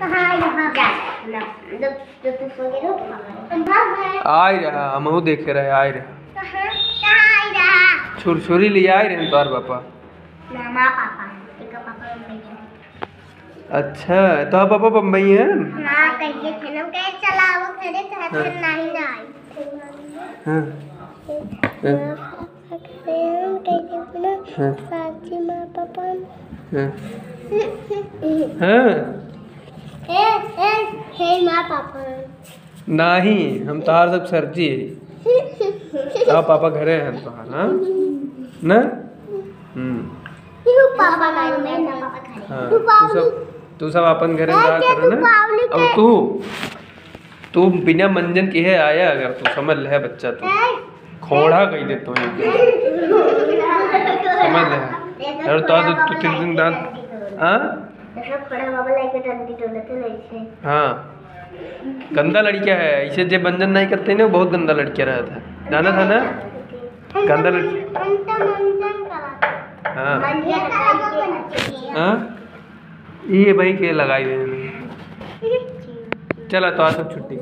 आई रहा हमहू देखे रहे आई रहा छुरछुरी ले आई रहे तोर पापा। अच्छा तो पापा बम्बई है। नहीं हम तोहार सब सर्जी है। पापा घरे हैं तोहार हाँ ना। हाँ तू सब अपन घरे ना कर ना। अब तू बिना मंजन के है आया अगर तू समझ ले बच्चा तो खोड़ा कही दे तो समझ ले। और तो तू 3 दिन दान हाँ गंदा लड़किया है ऐसे जो बंजन नहीं करते ना बहुत गंदा लड़किया रहा था जाना था ना गंदा लड़की। हाँ हाँ ये भाई के लगाई दे। चला तो आज सब छुट्टी।